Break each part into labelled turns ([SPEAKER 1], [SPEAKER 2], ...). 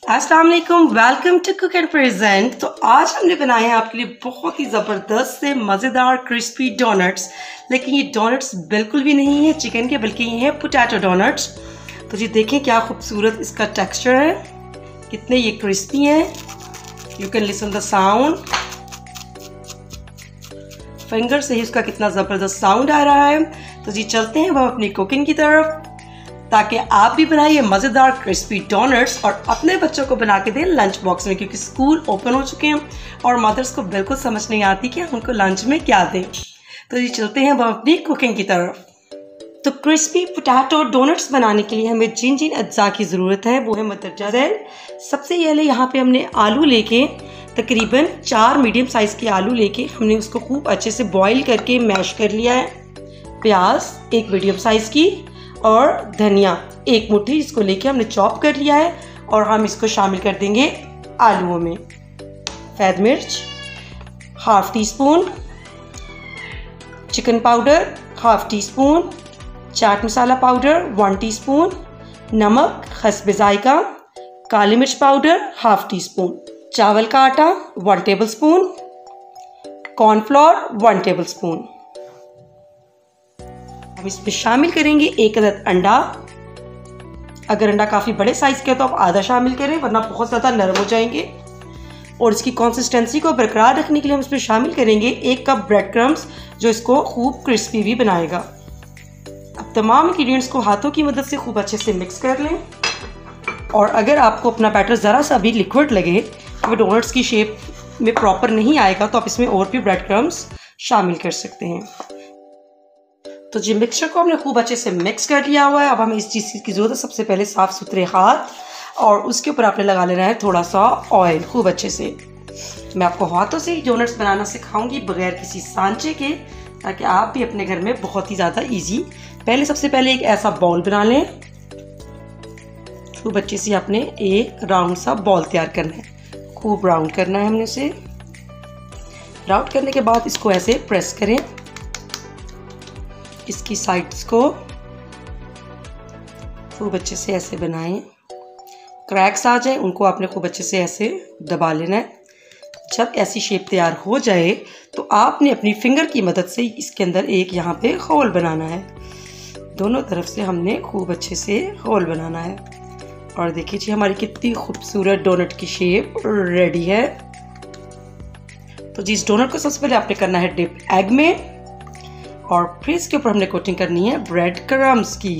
[SPEAKER 1] अस्सलाम वालेकुम, welcome to cook and present. तो आज हमने बनाए हैं आपके लिए बहुत ही ज़बरदस्त से मज़ेदार क्रिस्पी डोनट्स। लेकिन ये डोनट्स बिल्कुल भी नहीं है चिकन के, बल्कि ये है पोटैटो डोनट्स। तो जी देखें क्या खूबसूरत इसका टेक्सचर है, कितने ये क्रिस्पी हैं। You can listen the sound, finger से ही उसका कितना ज़बरदस्त साउंड आ रहा है। तो जी चलते हैं हम अपनी कुकिंग की तरफ, ताकि आप भी बनाइए मज़ेदार क्रिस्पी डोनट्स और अपने बच्चों को बना के दें लंच बॉक्स में, क्योंकि स्कूल ओपन हो चुके हैं और मदर्स को बिल्कुल समझ नहीं आती कि हम उनको लंच में क्या दें। तो जी चलते हैं हम अपनी कुकिंग की तरफ। तो क्रिस्पी पोटैटो डोनट्स बनाने के लिए हमें जिन जिन अज्जा की ज़रूरत है वो है मदरजा दैन। सबसे पहले यहाँ पे हमने आलू लेके तकरीबन 4 मीडियम साइज़ के आलू लेके हमने उसको खूब अच्छे से बॉईल करके मैश कर लिया है। प्याज 1 मीडियम साइज़ की और धनिया 1 मुट्ठी, इसको लेके हमने चॉप कर लिया है और हम इसको शामिल कर देंगे आलूओं में। सफ़ेद मिर्च ½ teaspoon, chicken powder ½ teaspoon, chaat masala powder 1 teaspoon, नमक हस्ब जायका, काली मिर्च पाउडर ½ टी स्पून, चावल का आटा 1 tablespoon, cornflour 1 tablespoon. हम इसमें शामिल करेंगे 1 अदद अंडा। अगर अंडा काफ़ी बड़े साइज़ का है तो आप आधा शामिल करें, वरना बहुत ज़्यादा नरम हो जाएंगे। और इसकी कंसिस्टेंसी को बरकरार रखने के लिए हम इसमें शामिल करेंगे 1 कप ब्रेड क्रम्स, जो इसको खूब क्रिस्पी भी बनाएगा। अब तमाम इंग्रेडिएंट्स को हाथों की मदद से खूब अच्छे से मिक्स कर लें। और अगर आपको अपना बैटर ज़रा सा भी लिक्विड लगे कि वो डोनट्स की शेप में प्रॉपर नहीं आएगा, तो आप इसमें और भी ब्रेड क्रम्स शामिल कर सकते हैं। तो जी मिक्सचर को हमने खूब अच्छे से मिक्स कर लिया हुआ है। अब हमें इस चीज़ की ज़रूरत है, सबसे पहले साफ़ सुथरे हाथ, और उसके ऊपर आपने लगा लेना है थोड़ा सा ऑयल खूब अच्छे से। मैं आपको हाथों से ही डोनट्स बनाना सिखाऊंगी बगैर किसी सांचे के, ताकि आप भी अपने घर में बहुत ही ज़्यादा ईजी। सबसे पहले एक ऐसा बॉल बना लें। खूब अच्छे से आपने एक राउंड सा बॉल तैयार करना है, खूब राउंड करना है हमने उसे। राउंड करने के बाद इसको ऐसे प्रेस करें, इसकी साइड्स को खूब अच्छे से ऐसे बनाएं। क्रैक्स आ जाए उनको आपने खूब अच्छे से ऐसे दबा लेना है। जब ऐसी शेप तैयार हो जाए तो आपने अपनी फिंगर की मदद से इसके अंदर एक यहाँ पे होल बनाना है। दोनों तरफ से हमने खूब अच्छे से होल बनाना है। और देखिए जी हमारी कितनी खूबसूरत डोनट की शेप रेडी है। तो जी इस डोनट को सबसे पहले आपने करना है डिप एग में, और फिर इसके ऊपर हमने कोटिंग करनी है ब्रेड क्रम्स की,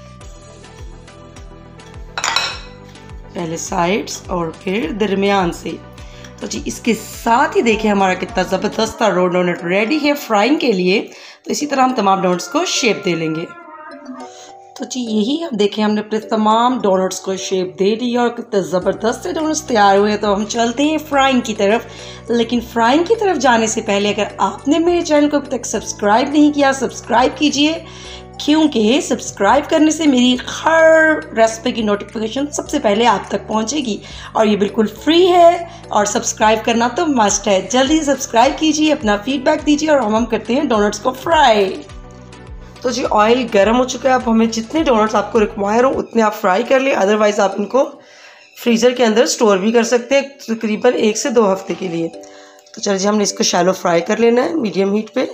[SPEAKER 1] पहले साइड्स और फिर दरमियान से। तो जी इसके साथ ही देखिए हमारा कितना ज़बरदस्त रो डोनट रेडी है फ्राइंग के लिए। तो इसी तरह हम तमाम डोनट्स को शेप दे लेंगे। तो जी यही हम देखें हमने अपने तमाम डोनट्स को शेप दे दी और कितने ज़बरदस्त डोनट्स तैयार हुए। तो हम चलते हैं फ्राइंग की तरफ। लेकिन फ्राइंग की तरफ जाने से पहले अगर आपने मेरे चैनल को अब तक सब्सक्राइब नहीं किया, सब्सक्राइब कीजिए, क्योंकि सब्सक्राइब करने से मेरी हर रेसिपी की नोटिफिकेशन सबसे पहले आप तक पहुंचेगी। और ये बिल्कुल फ्री है और सब्सक्राइब करना तो मस्ट है। जल्दी सब्सक्राइब कीजिए, अपना फीडबैक दीजिए और हम करते हैं डोनट्स को फ्राई। तो जी ऑयल गर्म हो चुका है। अब हमें जितने डोनट्स आपको रिक्वायर हो उतने आप फ्राई कर लें, अदरवाइज़ आप इनको फ्रीज़र के अंदर स्टोर भी कर सकते हैं तकरीबन 1 से 2 हफ्ते के लिए। तो चलिए जी हमने इसको शैलो फ्राई कर लेना है मीडियम हीट पे।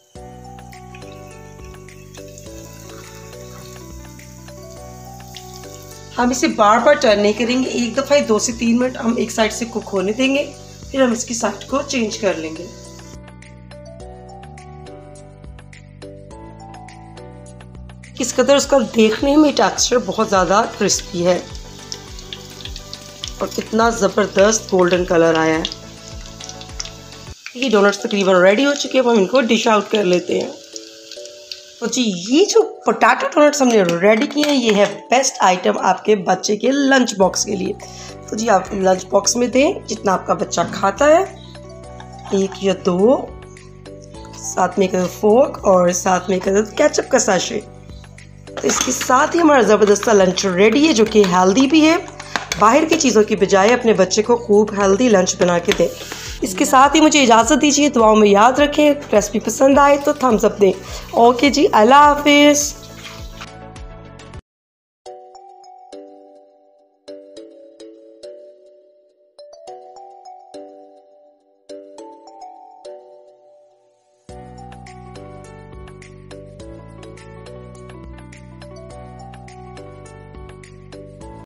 [SPEAKER 1] हम इसे बार बार टर्न नहीं करेंगे, एक दफ़ा 2 से 3 मिनट हम एक साइड से कुक होने देंगे, फिर हम इसकी साइड को चेंज कर लेंगे। किस कदर उसका देखने में टेक्सचर बहुत ज़्यादा क्रिस्पी है और कितना ज़बरदस्त गोल्डन कलर आया है। ये डोनट्स तकरीबन रेडी हो चुके हैं, हम इनको डिश आउट कर लेते हैं। तो जी ये जो पोटैटो डोनट्स हमने रेडी किए हैं, ये है बेस्ट आइटम आपके बच्चे के लंच बॉक्स के लिए। तो जी आप लंच बॉक्स में दें जितना आपका बच्चा खाता है, 1 या 2, साथ में एक अदद फोर्क और साथ में एक अदद केचप का सैशे। तो इसके साथ ही हमारा ज़बरदस्त लंच रेडी है, जो कि हेल्दी भी है। बाहर की चीज़ों की बजाय अपने बच्चे को खूब हेल्दी लंच बना के दें। इसके साथ ही मुझे इजाज़त दीजिए, दुआओं में याद रखें। रेसिपी पसंद आए तो थम्स अप दें। ओके जी, अल्लाह हाफिज़।